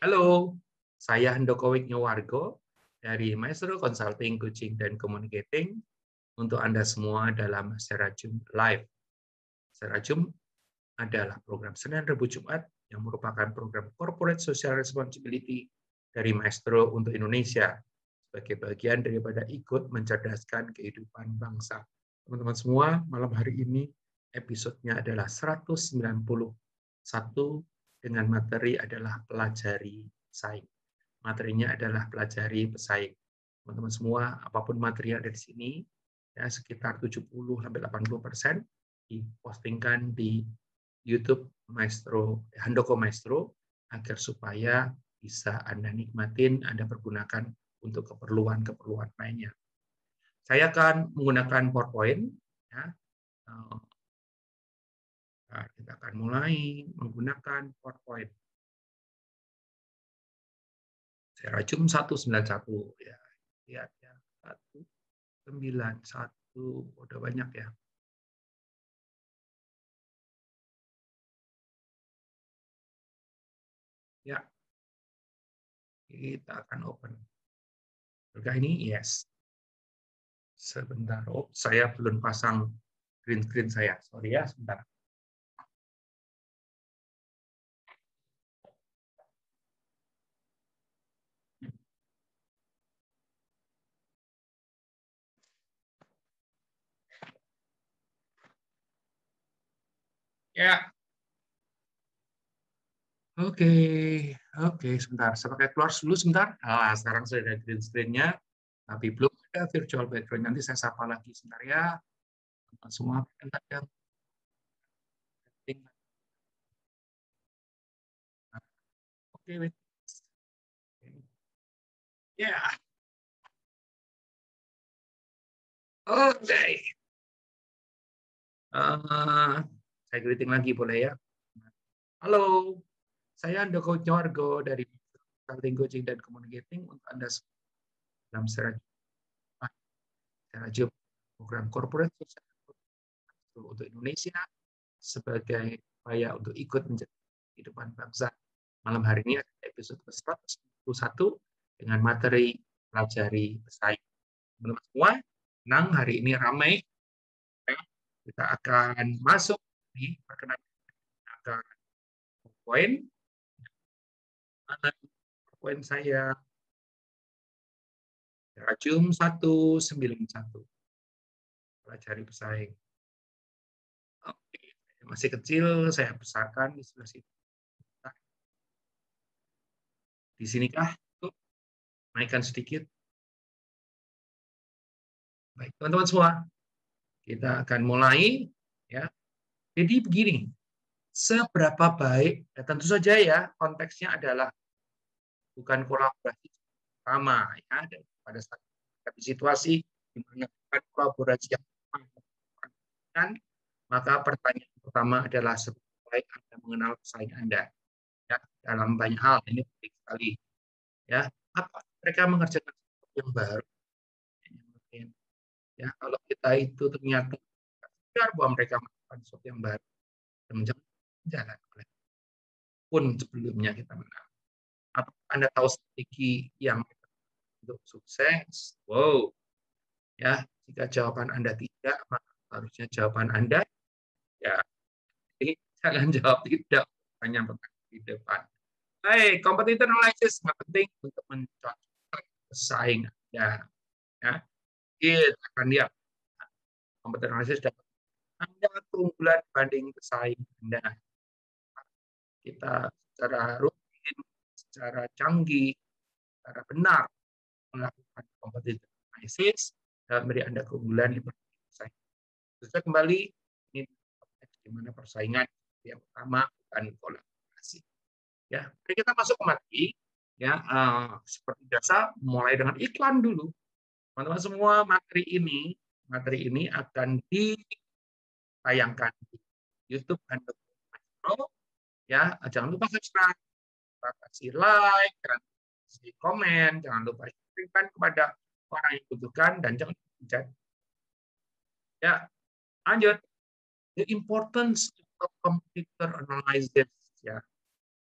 Halo, saya Handoko Wignowargo dari Maestro Consulting, Coaching, dan Communicating untuk Anda semua dalam Serajum Live. Serajum adalah program Senin, Rabu, Jumat yang merupakan program Corporate Social Responsibility dari Maestro untuk Indonesia sebagai bagian daripada ikut mencerdaskan kehidupan bangsa. Teman-teman semua, malam hari ini episodenya adalah 191 dengan materi adalah pelajari pesaing. Materinya adalah pelajari pesaing. Teman-teman semua, apapun materi yang ada di sini, ya sekitar 70-80% dipostingkan di YouTube Maestro, Handoko Maestro, agar supaya bisa Anda nikmatin, Anda pergunakan untuk keperluan-keperluan lainnya. Saya akan menggunakan PowerPoint. Ya. Nah, kita akan mulai menggunakan PowerPoint. Serajum 191 ya. Lihat ya, 191 udah banyak ya. Ya. Kita akan open. Apakah ini? Yes. Sebentar. Oh, saya belum pasang green screen saya. Sorry ya, sebentar. Ya. Oke, sebentar. Saya pakai keluar dulu sebentar. Sekarang sudah ada green screen-nya, tapi belum ada virtual background. Nanti saya sapa lagi sebentar ya. Semua yang oke, wait. Ya, oke. Saya greeting lagi boleh ya? Halo, saya Andoko Nyorgo dari Consulting, Coaching, dan Communicating untuk Anda dalam Serajum program Corporate Social untuk Indonesia sebagai upaya untuk ikut menjadi kehidupan bangsa. Malam hari ini ada episode ke-191 dengan materi pelajari pesaing. Teman-teman semua, tenang, hari ini ramai. Kita akan masuk di perkenalan akan poin. Poin saya Rajum 191. Pelajari pesaing. Oke, masih kecil, saya besarkan di sebelah situ. Di sinikah? Tuh, naikkan sedikit. Baik, teman-teman semua, kita akan mulai. Ya. Jadi begini, seberapa baik, ya tentu saja ya, konteksnya adalah bukan kolaborasi sama ya, pada saat situasi di mana kolaborasi yang kan, maka pertanyaan pertama adalah seberapa baik Anda mengenal pesaing Anda. Ya, dalam banyak hal ini penting sekali. Ya, apa mereka mengerjakan sesuatu yang baru? Ya, kalau kita itu ternyata sadar bahwa mereka melakukan sesuatu yang baru, dan jalan oleh pun sebelumnya kita menang. Apakah Anda tahu strategi yang untuk sukses? Wow, ya jika jawaban Anda tidak, maka harusnya jawaban Anda ya, jadi jangan jawab tidak, pertanyaan di depan. Hai, competitor analysis sangat penting untuk mencocokkan pesaing Anda. Ya, kita akan lihat competitor analysis dapat Anda keunggulan dibanding pesaing Anda. Kita secara rutin, secara canggih, secara benar melakukan competitor analysis dan memberi Anda keunggulan di pesaing. Terus kembali ini di mana persaingan yang pertama bukan kolaborasi. Ya, mari kita masuk ke materi. Ya, seperti biasa mulai dengan iklan dulu. Teman-teman semua, materi ini akan ditayangkan di YouTube dan Pro. Ya, jangan lupa subscribe, kasih like, jangan kasih komen, jangan lupa share kepada orang yang butuhkan dan jangan lupa. Ya, lanjut. The importance of computer analysis. Ya,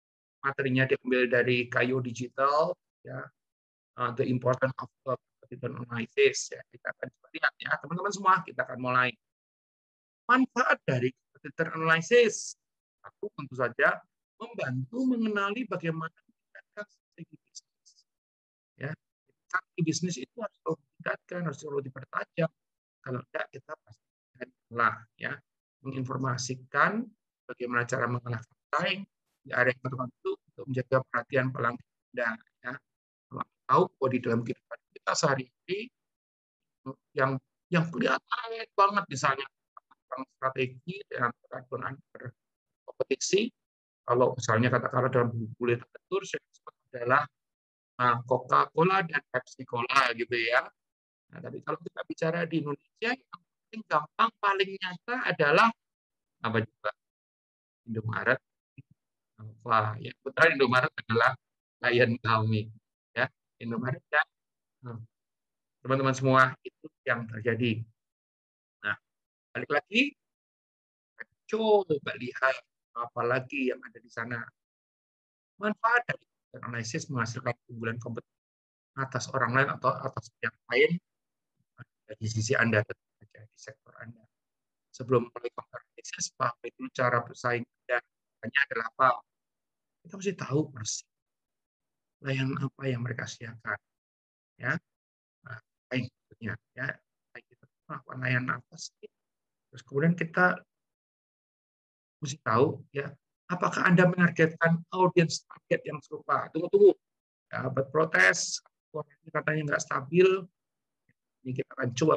materinya diambil dari Kayo Digital, ya, The Importance of Competitor Analysis. Ya, kita akan coba lihat ya, teman-teman semua, kita akan mulai. Manfaat dari competitor analysis, aku tentu saja membantu mengenali bagaimana meningkatkan strategi bisnis. Ya, strategi bisnis itu harus selalu ditingkatkan, harus selalu dipertajam. Kalau tidak, kita pasti akan kalah. Ya, menginformasikan bagaimana cara mengalahkan pesaing di area tertentu untuk menjaga perhatian pelanggan Anda. Ya, tahu bahwa di dalam kehidupan kita sehari-hari yang kelihatan banget misalnya strategi dan berkompetisi. Kalau misalnya katakanlah dalam buku literatur adalah Coca-Cola dan Pepsi-Cola gitu ya. Nah, tapi kalau kita bicara di Indonesia, yang paling gampang, paling nyata adalah apa juga? Indomaret. Wah, ya betul, Indomaret adalah klien kami. Ya, Indomaret ya. Teman-teman semua, itu yang terjadi. Nah, balik lagi, coba lihat apa lagi yang ada di sana. Manfaat dari analisis menghasilkan keunggulan kompetitif atas orang lain atau atas yang lain dari sisi Anda, di sektor Anda. Sebelum mulai analisis, pahami dulu cara bersaing Anda. Hanya adalah apa? Kita mesti tahu persis layanan apa yang mereka sediakan. Ya, nah, ya, kita melakukan layanan apa sih? Terus kemudian kita mesti tahu ya, apakah Anda menargetkan audiens target yang serupa? Tunggu, ya, berprotes, katanya nggak stabil. Ini kita akan coba.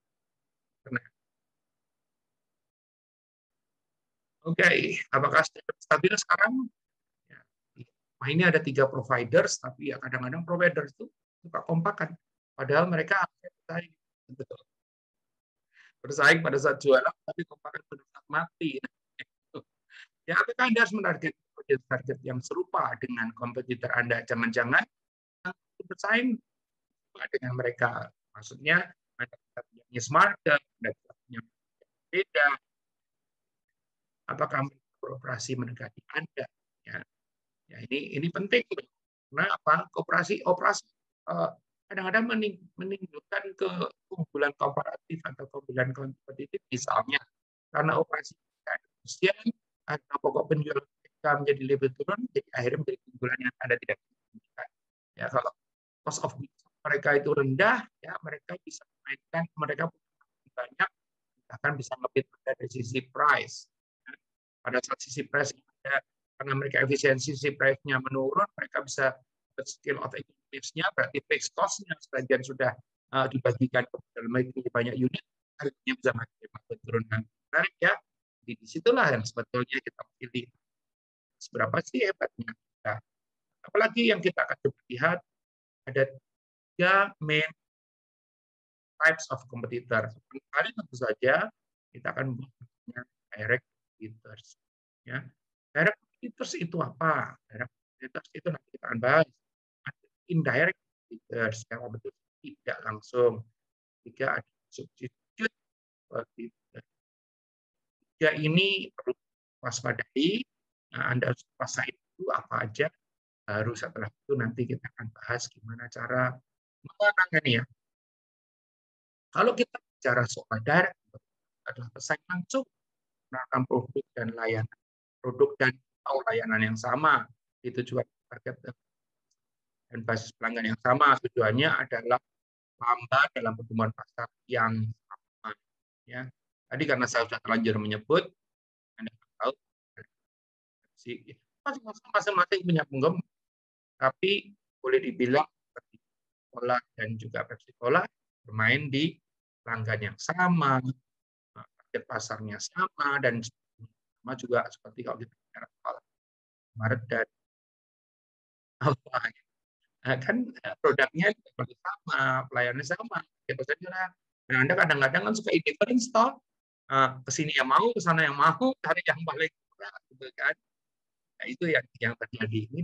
Oke, apakah stabil sekarang? Ya. Nah, ini ada 3 providers, tapi ya kadang-kadang provider itu suka kompakan. Padahal mereka bersaing. Bersaing pada saat jualan, tapi kompakan pada saat mati. Ya, apakah Anda harus menarget target yang serupa dengan kompetitor Anda? Jangan-jangan bersaing dengan mereka. Maksudnya, Anda punya smart, Anda punya beda. Apakah mereka beroperasi mendekati Anda? Ya, ya ini penting. Karena apa? Operasi kadang-kadang menimbulkan keunggulan komparatif atau keunggulan kompetitif, misalnya karena operasi efisien, karena pokok penjualan mereka menjadi lebih turun, jadi akhirnya menjadi keunggulan yang Anda tidak inginkan. Ya, kalau cost of goods mereka itu rendah, ya mereka bisa menaikkan, mereka punya banyak, bahkan bisa lebih dari sisi price. Pada saat sisi price ada, karena mereka efisiensi sisi price-nya menurun, mereka bisa skill of economics-nya, berarti fixed cost-nya sebagian sudah dibagikan ke dalam banyak unit, harganya bisa makin turun. Menarik ya. Di disitulah yang sebetulnya kita pilih seberapa sih hebatnya kita. Apalagi yang kita akan coba lihat, ada 3 main types of competitor. Kali tentu saja kita akan mempunyai direct competitors. Ya. Direct competitors itu apa? Direct competitors itu nanti kita akan bahas. Indirect competitors yang betul tidak langsung. Jika ada substitute competitor. Ya, ini perlu waspadai. Nah, Anda harus kuasai itu apa aja. Baru setelah itu nanti kita akan bahas gimana cara menangani ya. Kalau kita bicara soal direct adalah pesaing langsung menawarkan produk dan layanan, produk dan atau layanan yang sama, tujuan target dan basis pelanggan yang sama. Tujuannya adalah lambat dalam pertumbuhan pasar yang sama. Ya. Tadi karena saya sudah terlanjur menyebut, Anda tahu masing-masing punya penggemar, tapi boleh dibilang seperti Cola dan juga Pepsi Cola bermain di pelanggan yang sama, target pasarnya sama, dan sama juga seperti kalau kita bicara soal Maret dan apa kan produknya sama, pelayanannya sama, gitu saja. Nah, Anda kadang-kadang kan suka different store, ke sini yang mau, ke sana yang mau, cari yang paling murah, gitu kan. Nah, itu yang terjadi ini.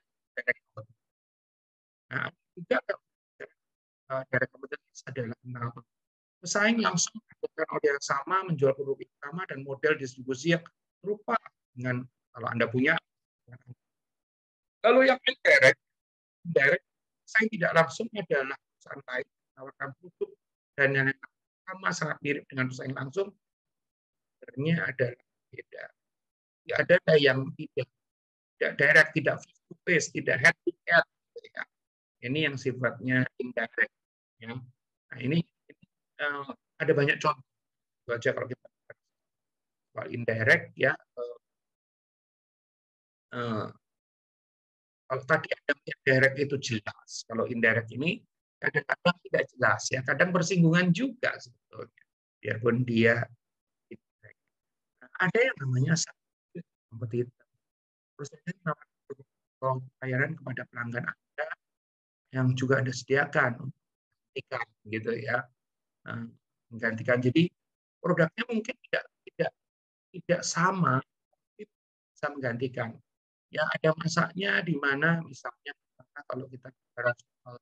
Nah, juga dari kompetitif adalah pesaing langsung mendapatkan order yang sama, menjual produk yang sama, dan model distribusi yang serupa dengan kalau Anda punya. Lalu yang indirect saya tidak langsung adalah perusahaan lain menawarkan produk dan yang sama sangat mirip dengan perusahaan langsung, sebenarnya adalah beda. Ada yang tidak direct, tidak face to face, tidak head to head. Ini yang sifatnya indirect. Ya. Nah, ini ada banyak contoh aja kalau kita soal indirect ya. Kalau tadi ada direct itu jelas, kalau indirect ini kadang-kadang tidak jelas ya, kadang bersinggungan juga sebetulnya. Biarpun dia indirect. Nah, ada yang namanya kompetitor. Perusahaan menawarkan pelayanan kepada pelanggan Anda yang juga Anda sediakan untuk menggantikan gitu ya. Menggantikan. Jadi produknya mungkin tidak sama, tapi bisa menggantikan. Ya ada masanya di mana misalnya kalau kita bicara soal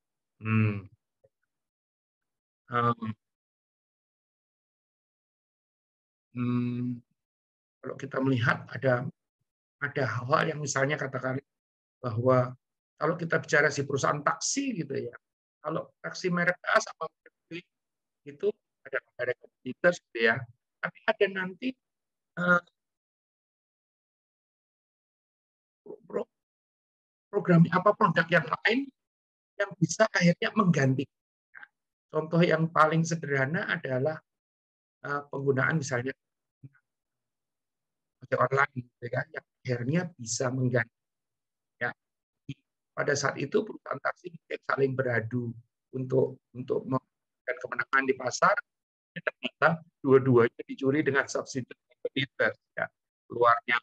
kalau kita melihat ada hal yang misalnya katakan bahwa kalau kita bicara si perusahaan taksi gitu ya, kalau taksi merek A sama merek B itu ada kompetitor gitu ya, tapi ada nanti program produk yang lain yang bisa akhirnya mengganti. Contoh yang paling sederhana adalah penggunaan misalnya ojek online, gitu kan, yang akhirnya bisa mengganti. Ya. Pada saat itu perusahaan taksi saling beradu untuk memberikan kemenangan di pasar. Ternyata dua-duanya dicuri dengan subsidi kompetitor. Ya. Keluarnya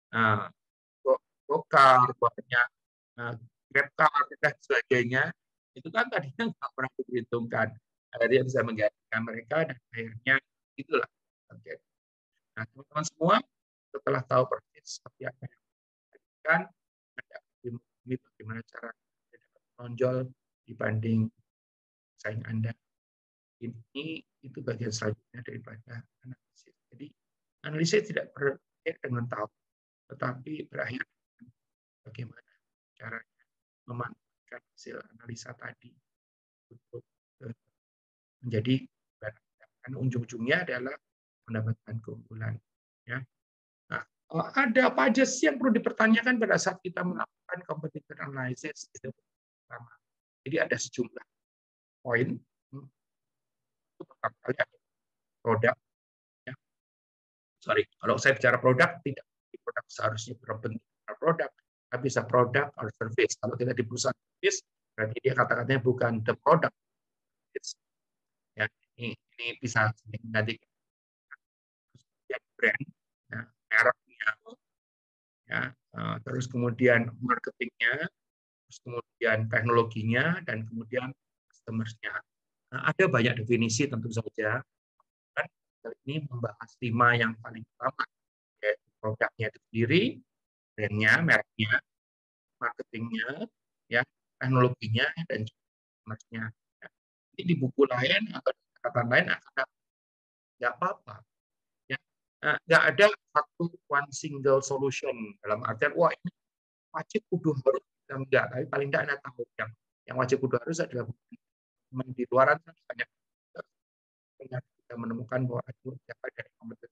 Gokar, keluarnya Grabcar dan sebagainya. Itu kan tadinya nggak pernah diperhitungkan. Akhirnya bisa menggantikan mereka dan akhirnya itulah terjadi. Nah, teman-teman semua setelah tahu persis seperti apa yang dilakukan, Anda ini bagaimana cara Anda dapat menonjol dibanding saing Anda. Ini itu bagian selanjutnya daripada analisis. Jadi analisis tidak berakhir dengan tahu, tetapi berakhir dengan bagaimana caranya memanfaatkan hasil analisa tadi untuk menjadi dan ujung-ujungnya adalah mendapatkan keunggulan. Ya. Nah, ada apa aja sih yang perlu dipertanyakan pada saat kita melakukan competitor analysis itu pertama. Jadi ada sejumlah poin. Itu pertama kali ada produk. Ya. Sorry, kalau saya bicara produk tidak produk seharusnya berbentuk produk, tapi bisa produk atau service. Kalau kita di perusahaan service, berarti dia kata-katanya bukan the product. Ya, ini bisa nanti brand, ya, mereknya, ya, terus kemudian marketingnya, terus kemudian teknologinya, dan kemudian customer-nya. Nah, ada banyak definisi tentu saja. Dan ini membahas 5 yang paling utama, yaitu produknya itu sendiri, brandnya, mereknya, marketingnya, ya, teknologinya, dan customer-nya. Ya. Ini di buku lain atau kata lain akan nggak apa-apa. Ya. Nggak ada satu one single solution dalam artian wah ini wajib kudu harus enggak, tapi paling tidak Anda tahu yang wajib kudu harus adalah di luaran banyak kita menemukan bahwa ada beberapa dari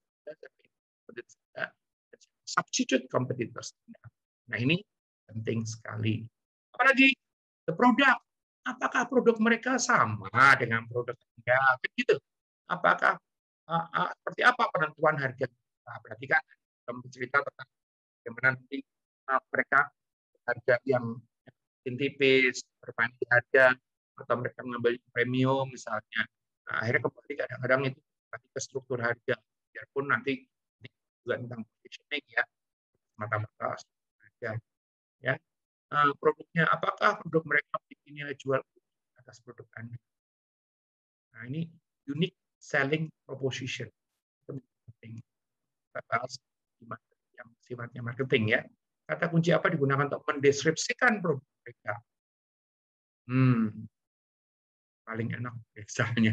kompetitor substitute competitors. Nah ini penting sekali. Apalagi produk, apakah produk mereka sama dengan produk Anda? Begitu. Apakah seperti apa penentuan harga? Nah, berarti kan cerita tentang bagaimana nanti mereka harga yang tipis, bermain di harga, atau mereka mengambil premium misalnya. Nah, akhirnya kembali kadang-kadang itu ke struktur harga, biarpun nanti juga tentang positioning ya, mata-mata harga. Ya, produknya apakah produk mereka memiliki nilai jual atas produk Anda. Nah, ini unique selling proposition. Itu penting. Kita bahas yang sifatnya marketing ya. Kata kunci apa digunakan untuk mendeskripsikan produk mereka? Paling enak misalnya,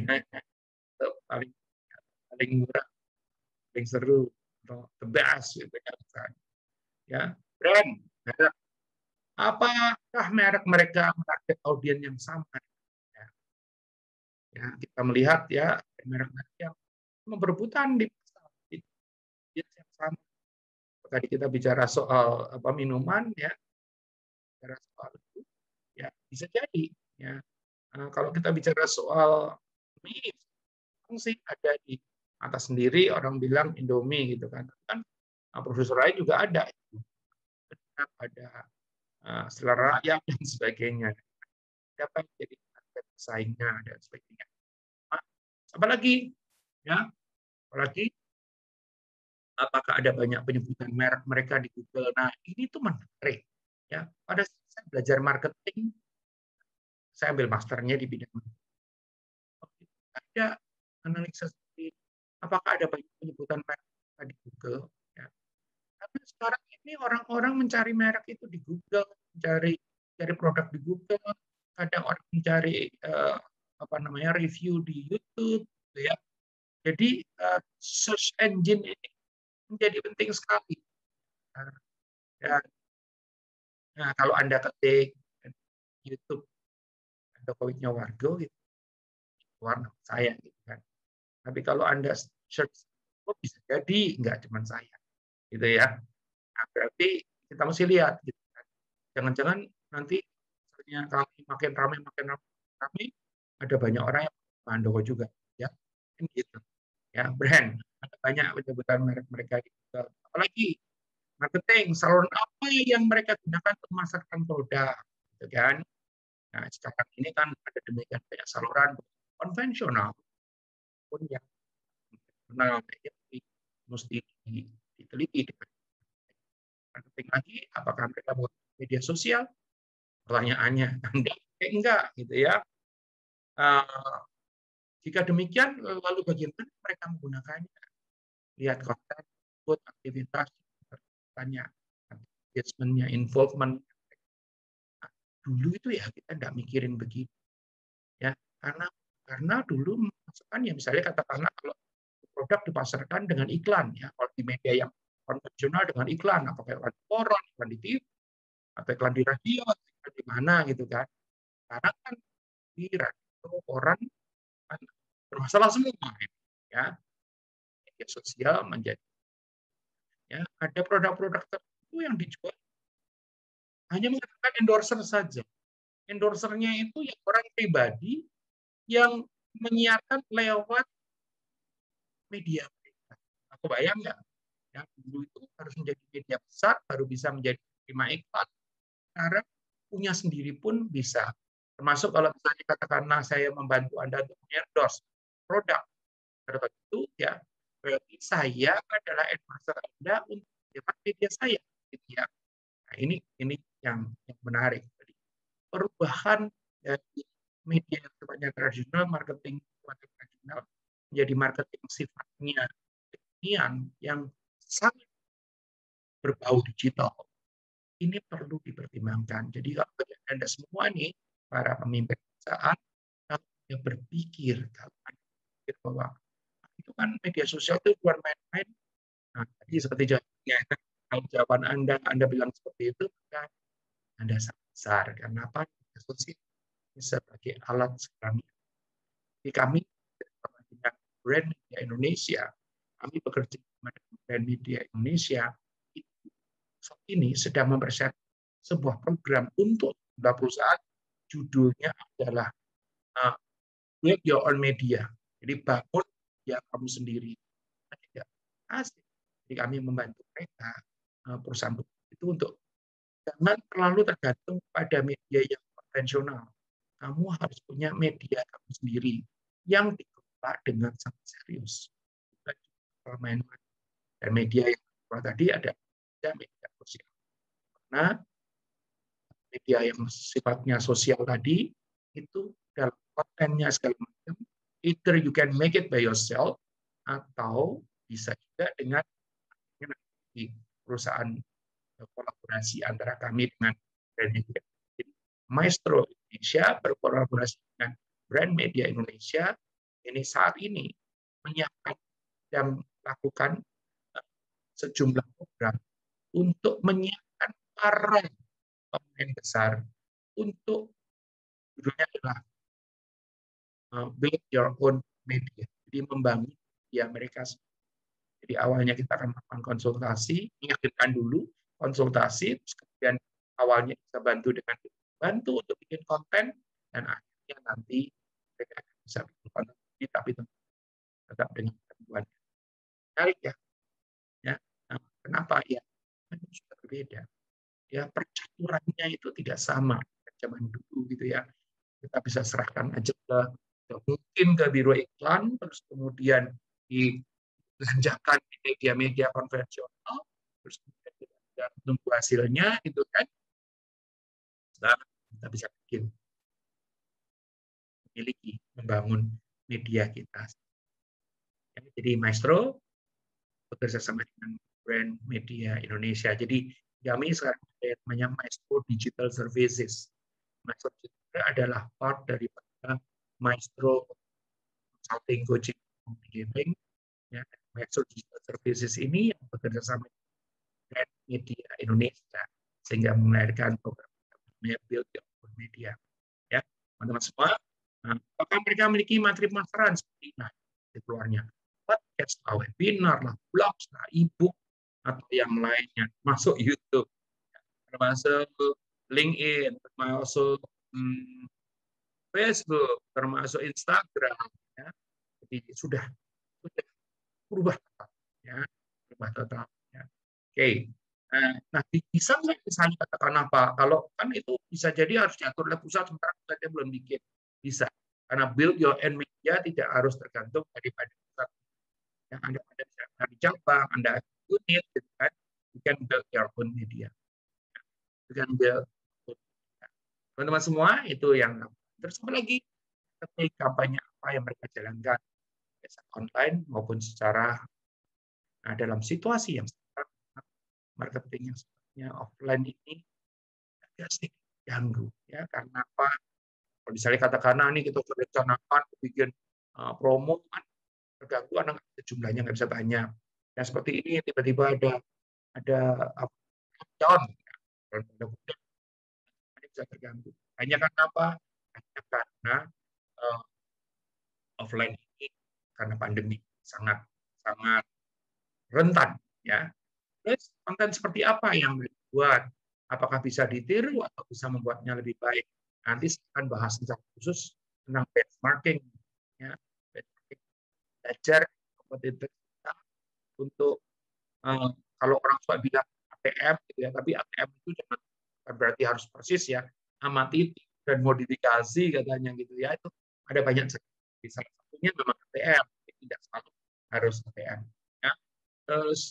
paling murah, paling seru, atau the best gitu kan. Ya, brand, merek, Apakah merek mereka menarget audiens yang sama? Ya, ya, kita melihat ya merek-merek yang berebutan di pasar di audiens yang sama. Tadi kita bicara soal minuman, ya, bicara soal itu, ya bisa jadi. Ya, kalau kita bicara soal mie, sih ada di atas sendiri orang bilang Indomie gitu kan. Kan produser lain juga ada. Ada selera rakyat dan sebagainya. Siapa yang jadi target pesaingnya dan sebagainya. Nah, apalagi ya, apalagi apakah ada banyak penyebutan merek mereka di Google. Nah, ini tuh menarik. Ya, pada saat saya belajar marketing, saya ambil masternya di bidang ada analisa seperti apakah ada banyak penyebutan merek di Google. Ya. Tapi sekarang ini orang-orang mencari merek itu di Google, cari produk di Google, kadang orang mencari review di YouTube, gitu ya. Jadi search engine ini menjadi penting sekali. Ya, nah, kalau Anda ketik YouTube Jokowi Wargo, gitu, keluar nama saya, gitu kan. Tapi kalau Anda search, bisa jadi nggak cuma saya, gitu ya. Nah, berarti kita mesti lihat, gitu kan. Jangan-jangan nanti kalau makin ramai, ada banyak orang yang Handoko juga, ya, gitu. Ya, brand, ada banyak penyebutan merek mereka gitu. Apalagi marketing, saluran apa yang mereka gunakan untuk memasarkan produk, gitu kan. Nah, sekarang ini kan ada demikian banyak saluran konvensional pun yang konvensional, mesti diteliti. Marketing lagi, apakah mereka buat media sosial? Pertanyaannya, enggak, gitu ya. Jika demikian, lalu bagaimana mereka menggunakannya? Lihat konten, ikut aktivitas, tanya engagement-nya, involvement. Dulu itu ya kita nggak mikirin begitu, ya, karena dulu masukan ya misalnya katakanlah kalau produk dipasarkan dengan iklan, ya, kalau di media yang konvensional dengan iklan, apakah iklan di koran, iklan di TV, atau iklan di radio, iklan di mana gitu kan. Karena kan di radio, koran kan bermasalah semua, ya. Media sosial menjadi, ya, ada produk-produk tertentu yang dijual hanya menggunakan endorser saja. Endorsernya itu yang orang pribadi yang menyiarkan lewat media. Aku bayang nggak? Ya, dulu itu harus menjadi media besar baru bisa menjadi terima iklan. Sekarang punya sendiri pun bisa. Termasuk kalau misalnya katakanlah saya membantu Anda untuk endorse produk tertentu, ya berarti saya adalah endorser Anda untuk lewat media saya, gitu ya. Nah, ini yang menarik. Jadi, perubahan dari media yang sifatnya tradisional, marketing sifatnya tradisional, menjadi marketing sifatnya kekinian yang sangat berbau digital. Ini perlu dipertimbangkan. Jadi kalau bagi Anda semua nih, para pemimpin perusahaan, kalau Anda berpikir, kalau Anda berpikir bahwa itu kan media sosial itu bukan main-main. Nah, tadi seperti jawabannya, kalau jawaban Anda bilang seperti itu, maka Anda sangat besar. Karena apa? Media sosial sebagai alat sekarang. Jadi kami, brand media Indonesia, kami bekerja dengan brand media Indonesia, saat ini sedang mempersiapkan sebuah program untuk perusahaan, judulnya adalah Build Your Own Media. Jadi bangun ya kamu sendiri. Tidak asik. Jadi kami membantu mereka, perusahaan itu, untuk jangan terlalu tergantung pada media yang konvensional. Kamu harus punya media kamu sendiri yang dikelola dengan sangat serius. Dan media yang tadi ada media sosial. Nah, media yang sifatnya sosial tadi itu dalam kontennya segala macam, either you can make it by yourself atau bisa juga dengan perusahaan kolaborasi antara kami dengan brand media. Maestro Indonesia berkolaborasi dengan brand media Indonesia ini saat ini menyiapkan dan melakukan sejumlah program untuk menyiapkan para pemain campaign besar untuk judulnya adalah build your own media. Jadi membangun media mereka. Jadi awalnya kita akan melakukan konsultasi, ingatkan dulu konsultasi, terus kemudian awalnya bisa bantu untuk bikin konten, dan akhirnya nanti mereka bisa bikin konten, tapi tetap dengan ketentuan. Menarik ya. Nah, kenapa ya? Itu sudah berbeda. Ya, percaturannya itu tidak sama zaman dulu gitu ya. Kita bisa serahkan aja mungkin ke biro iklan, terus kemudian dibelanjakan di media-media konvensional, terus kemudian kita tunggu hasilnya gitu kan. Sekarang kita bisa bikin, memiliki, membangun media kita. Jadi Maestro bekerja sama dengan brand media Indonesia. Jadi kami sekarang ada yang namanya Maestro Digital Services. Maestro Digital adalah part daripada Maestro Consulting Coaching Marketing. Ya, Maestro Digital Services ini yang bekerja sama dengan media Indonesia sehingga melahirkan program Build Your Own Media. Ya, teman-teman semua, apakah mereka memiliki materi pemasaran seperti di keluarnya? Podcast, webinar, blog, e-book, atau yang lainnya, masuk YouTube, termasuk LinkedIn, termasuk Facebook, termasuk Instagram, ya. Jadi sudah berubah total, ya, berubah total. Ya. Oke, nah bisa nggak misalnya katakan apa? Kalau kan itu bisa jadi harus diatur oleh pusat, sementara kita belum bikin, bisa. Karena build your own media tidak harus tergantung daripada pusat. Yang Anda bisa dari cabang, Anda unit, gitu kan? You can build your own media. You can build. Teman-teman semua itu yang. Terus apa lagi? Kampanye apa yang mereka jalankan, online maupun secara dalam situasi yang sekarang marketing yang sebenarnya offline ini agak sedikit ganggu, ya, karena apa? Kalau misalnya katakan ini kita sudah rencanakan bikin promo, kan terganggu, anak jumlahnya nggak bisa banyak. Yang seperti ini tiba-tiba ada down, bisa terganggu. Hanya karena apa? Hanya karena offline ini karena pandemi sangat rentan, ya. Terus konten seperti apa yang dibuat? Apakah bisa ditiru atau bisa membuatnya lebih baik? Nanti saya akan bahas secara khusus tentang benchmarking, ya. Belajar kompetitif kita untuk kalau orang tua bilang ATM, gitu ya, tapi ATM itu jangan berarti harus persis, ya, amati dan modifikasi katanya gitu ya. Itu ada banyak sekali. Salah satunya memang ATM, tidak selalu harus ATM. Ya. Terus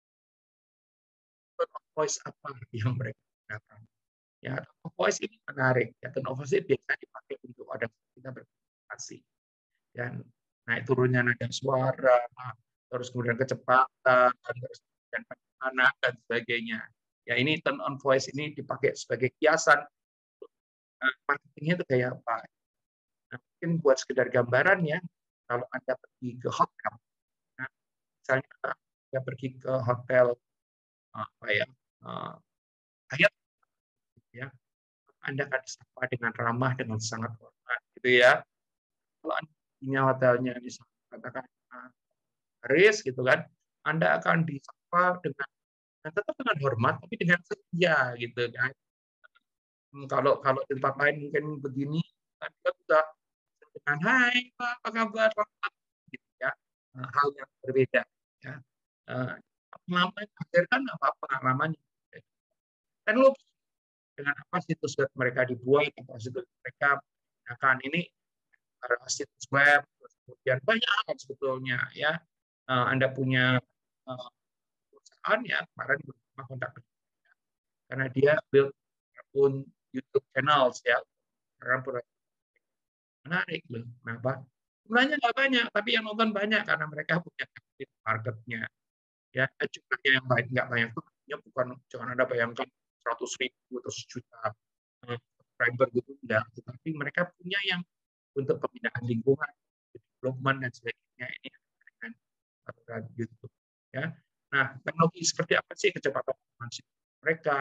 tone of voice apa yang mereka gunakan? Ya, tone of voice ini menarik. Ya, tone of voice biasa dipakai untuk ada kita berkomunikasi. Dan naik turunnya nada suara, terus kemudian kecepatan, terus kemudian anak dan sebagainya. Ya, ini tone on voice ini dipakai sebagai kiasan. Marketingnya itu kayak apa? Nah, mungkin buat sekedar gambaran, ya, kalau Anda pergi ke hotel, nah, misalnya Anda pergi ke hotel apa ya, Hyatt, ya, Anda akan disapa dengan ramah, dengan sangat hormat, gitu ya. Kalau Anda punya hotelnya misalnya katakan Paris, gitu kan, Anda akan disapa dengan tetap dengan hormat, tapi dengan setia, gitu kan. Kalau di tempat lain mungkin begini, Anda juga dengan Hai Pak, apa kabar? Gitu ya, hal yang berbeda. Ya. Pengalaman akhir kan apa pengalamannya? Kan lu dengan apa situs web mereka dibuat, apa situs mereka menggunakan ini, situs web, kemudian banyak sebetulnya, ya. Anda punya perusahaan, ya, kemarin bersama kontak karena dia build pun YouTube channel, ya, karena menarik loh. Kenapa? Jumlahnya nggak banyak, tapi yang nonton banyak karena mereka punya marketnya. Ya, jumlahnya yang nggak banyak itu bukan jangan Anda bayangkan 100.000 atau 1 juta subscriber gitu, tidak. Tetapi mereka punya yang untuk pembinaan lingkungan, development dan sebagainya, ini dengan aturan YouTube. Ya. Nah, teknologi seperti apa sih kecepatan mereka?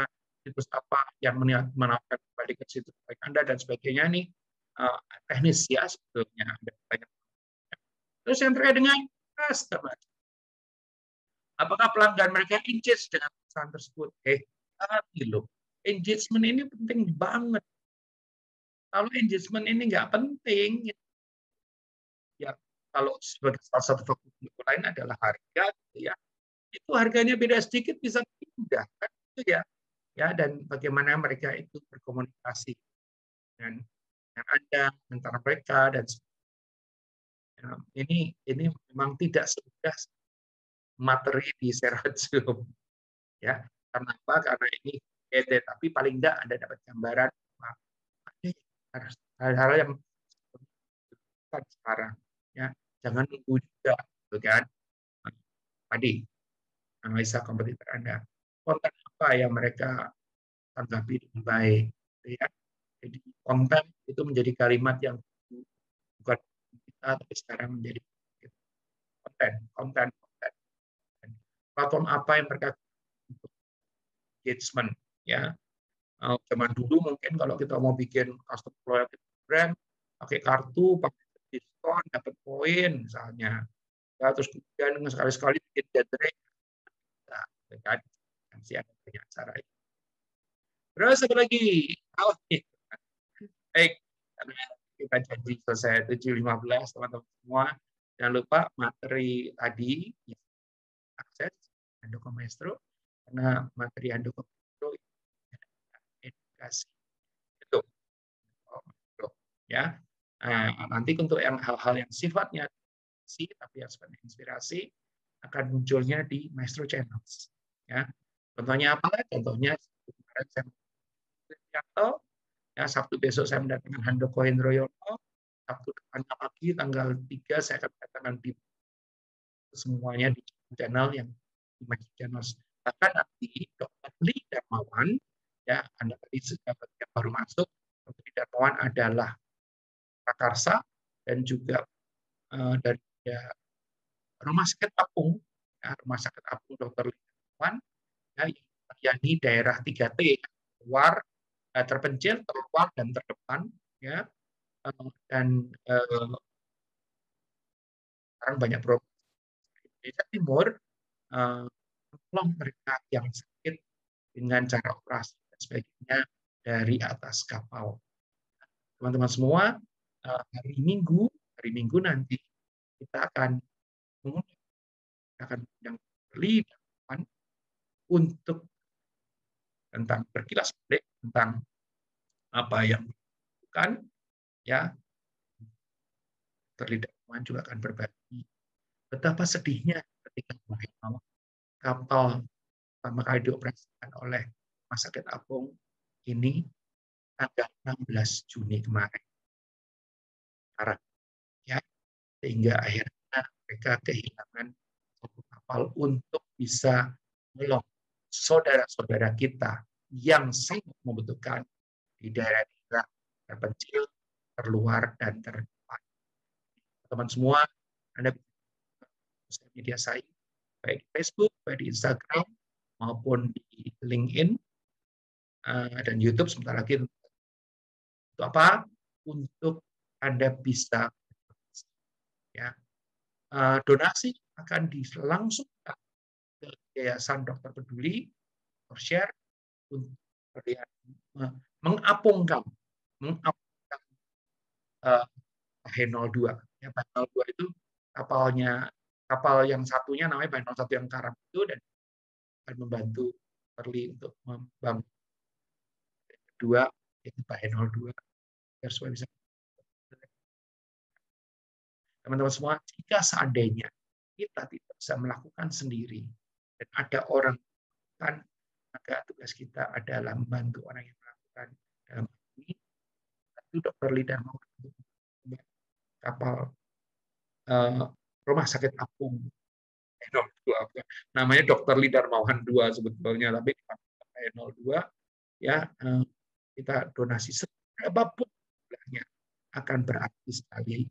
situs apa yang menawarkan kembali ke situs baik Anda dan sebagainya nih teknis ya sebetulnya ada banyak. Terus yang terkait dengan customer, apakah pelanggan mereka engage dengan perusahaan tersebut? Hati loh, engagement ini penting banget. Kalau engagement ini nggak penting, ya kalau sebagai salah satu faktor lain adalah harga, gitu ya. Itu harganya beda sedikit bisa pindah, kan gitu ya. Ya, dan bagaimana mereka itu berkomunikasi dengan Anda, antara mereka dan ini memang tidak semudah materi di Serajum ya. Karena apa? Karena ini tapi paling tidak Anda dapat gambaran hal-hal yang sekarang ya. Jangan nunggu juga gitu kan. Tadi analisa kompetitor Anda. Konten apa yang mereka tanggapi dengan baik ya. Jadi konten itu menjadi kalimat yang bukan kita tapi sekarang menjadi konten. Platform apa yang mereka untuk engagement ya. Zaman dulu mungkin kalau kita mau bikin custom loyalty program pakai kartu, pakai diskon, dapat poin misalnya. Ya, terus kemudian sekali-sekali bikin gathering, nah, kan masih ada banyak cara itu. Terus satu lagi, baik, karena kita janji selesai 7.15 teman-teman semua. Jangan lupa materi tadi akses Handoko Maestro karena materi Handoko Maestro edukasi itu ya. Nanti untuk yang hal-hal yang sifatnya tapi yang sifatnya inspirasi akan munculnya di Maestro Channels ya. Contohnya apa? Contohnya kemarin saya ya, Sabtu besok saya mendatangkan Handoko Hendroyono, Sabtu depannya pagi tanggal 3 saya akan mendatangkan di semuanya di channel yang di Maestro Channels. Bahkan nanti Dr. Lee Darmawan, ya Anda tadi sudah baru masuk, Dr. Lee Darmawan adalah prakarsa dan juga dari Rumah Sakit Apung, ya, Rumah Sakit Apung Dr. Lee Darmawan, ya, yakni daerah 3T, luar, terpencil, terluar, dan terdepan, ya, dan sekarang banyak program di Indonesia Timur, tolong mereka yang sakit dengan cara operasi dan sebagainya dari atas kapal. Teman-teman semua, hari Minggu nanti kita akan mengundang untuk tentang berkilas balik tentang apa yang dilakukan, ya. Terlibat juga akan berbagi betapa sedihnya ketika kapal pertama kali dioperasikan oleh Rumah Sakit Apung ini tanggal 16 Juni kemarin. Ya, sehingga akhirnya mereka kehilangan satu kapal untuk bisa menolong saudara-saudara kita yang sangat membutuhkan di daerah-daerah terpencil, terluar, dan terdepan. Teman semua, Anda bisa media saya, baik di Facebook, baik di Instagram, maupun di LinkedIn, dan YouTube sebentar lagi. Untuk apa? Untuk Anda bisa ya, donasi akan dilangsungkan ke Yayasan Dokter Peduli share untuk mengapungkan H02. Ya, H02 itu kapal yang satunya namanya H01 yang karam itu dan akan membantu Perli untuk membangun kedua yaitu H02 biar supaya bisa. Teman-teman semua, jika seandainya kita tidak bisa melakukan sendiri dan ada orang kan, maka tugas kita adalah membantu orang yang melakukan dalam ini. Itu Dr. Lida mau kapal Rumah Sakit Apung namanya Dr. Lidar Mauhan 2 sebetulnya, tapi 02 ya, kita donasi berapapun jumlahnya akan berarti sekali.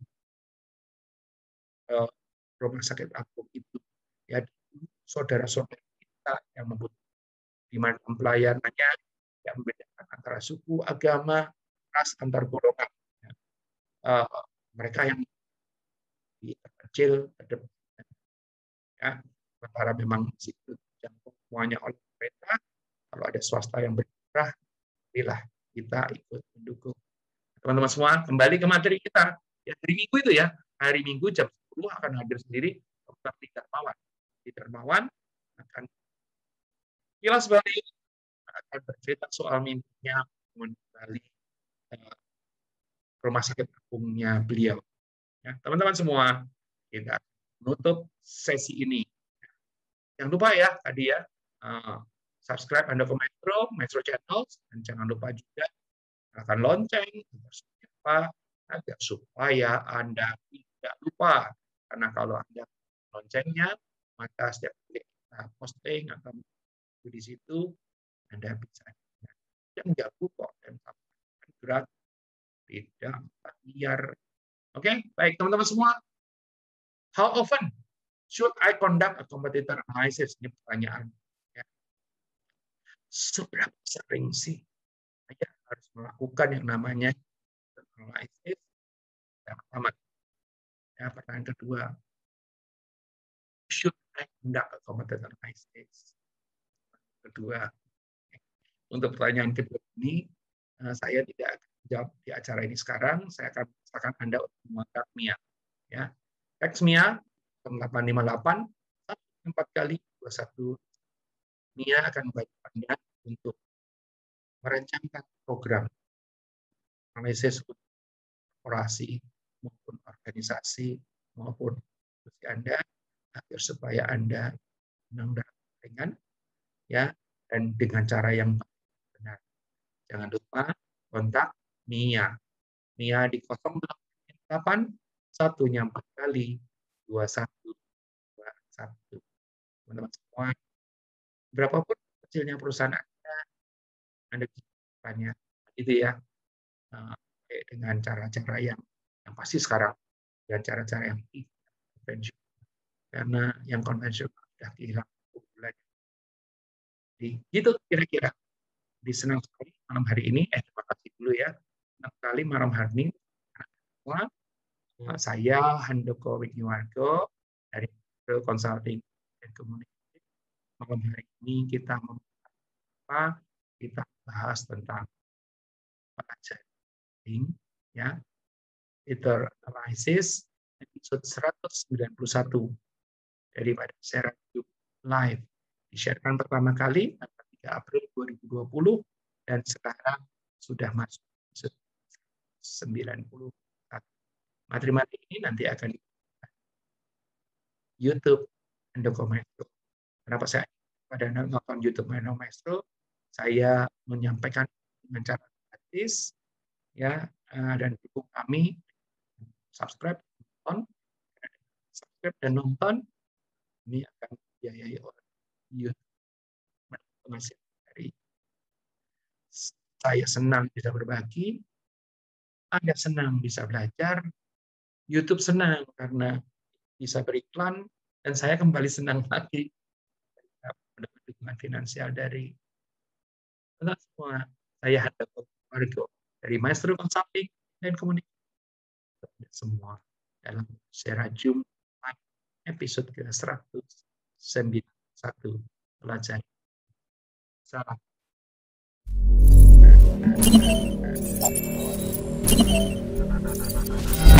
Rumah Sakit Apung itu ya saudara-saudara kita yang membutuhkan di mana pelayanannya tidak membedakan antara suku, agama, ras, antar golongan. Mereka yang terpencil, ya, sementara memang itu semuanya oleh pemerintah. Kalau ada swasta yang bergerak, inilah kita ikut mendukung. Teman-teman semua, kembali ke materi kita. Ya, hari Minggu itu ya, hari Minggu jam 10 akan hadir sendiri Dr. Darmawan. Darmawan akan kilas balik, akan bercerita soal mimpinya kembali rumah sakit agungnya beliau. Ya, teman-teman semua, kita menutup sesi ini. Jangan lupa ya tadi ya, subscribe Handoko Maestro Channel, dan jangan lupa juga nyalakan lonceng agar supaya Anda tidak lupa. Karena kalau Anda loncengnya, maka setiap kali kita posting atau di situ Anda bisa mengganggu kok dan berat tidak liar. Oke, baik teman-teman semua. How often should I conduct a competitor analysis? Ini pertanyaan. Ya. Seberapa sering sih saya harus melakukan yang namanya analysis? Yang pertama. Ya, pertanyaan kedua. Should I conduct a competitor analysis? Kedua. Untuk pertanyaan kedua ini, saya tidak akan jawab di acara ini sekarang. Saya akan misalkan Anda untuk mengontak Mia. Ya. Teks Mia 858 4 kali 21. Mia akan membantu Anda untuk merancangkan program analisis korporasi maupun organisasi maupun Anda agar supaya Anda menang dengan ya dan dengan cara yang benar. Jangan lupa kontak Mia. Mia di 088 1-nya 4 kali 2121. Teman-teman semua, berapapun kecilnya perusahaan Anda bisa itu ya, dengan cara-cara yang pasti sekarang, dan cara-cara yang konvensional. Karena yang konvensional sudah kehilangan keunggulan. Jadi, gitu kira-kira. Di senang sekali malam hari ini, terima kasih dulu ya. Senang sekali malam hari ini. Saya Handoko Wigniwargo dari Consulting dan Communication. Malam hari ini kita bahas tentang pelajaran ya, Competitor Analysis episode 191 daripada Serajum Live. Di-sharekan pertama kali tanggal 3 April 2020 dan sekarang sudah masuk episode 90. Materi-materi ini nanti akan YouTube Handoko Maestro. Kenapa saya pada nonton YouTube Handoko Maestro? Saya menyampaikan dengan cara gratis, ya, dan dukung kami. Subscribe dan nonton. Ini akan dibiayai oleh YouTube. Saya senang bisa berbagi. Anda senang bisa belajar. YouTube senang karena bisa beriklan, dan saya kembali senang lagi mendapat dukungan finansial dari semua. Saya Handoko Wigniwargo dari Maestro Consulting dan Komunikasi semua dalam Serajum episode ke-191 pelajari. Salam.